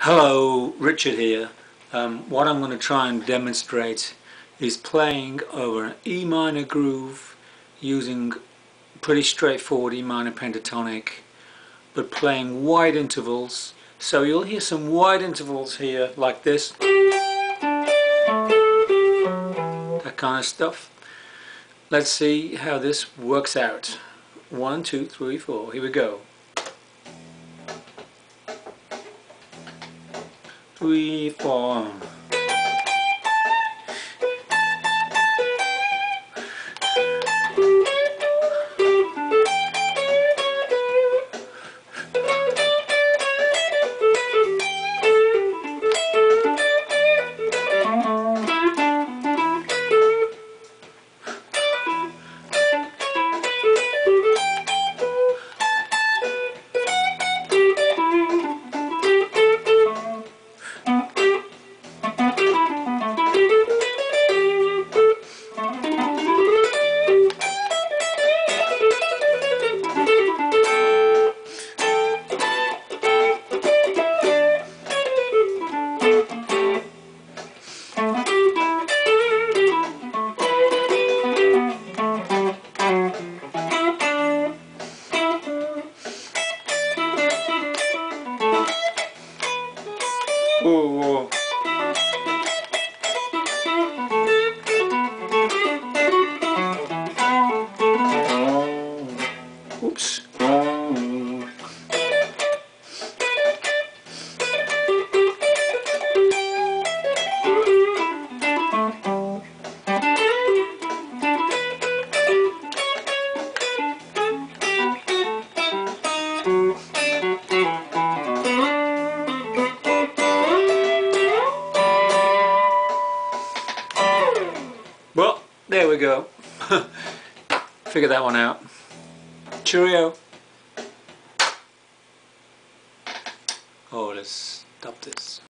Hello, Richard here. What I'm going to try and demonstrate is playing over an E minor groove using pretty straightforward E minor pentatonic, but playing wide intervals. So you'll hear some wide intervals here like this, that kind of stuff. Let's see how this works out. 1, 2, 3, 4. Here we go. 3, 4. Whoa. Oops. Well, there we go. Figure that one out. Cheerio. Oh, let's stop this.